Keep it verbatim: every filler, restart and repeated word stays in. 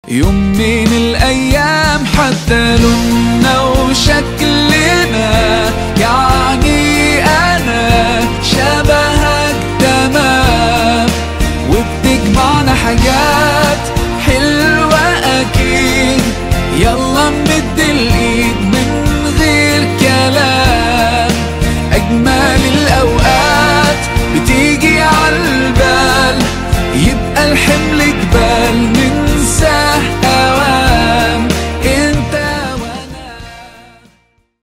يوم من الأيام حتى لوننا وشكلنا، يعني أنا شبهك تمام، وبتجمعنا حاجات حلوة أكيد. يلا نمد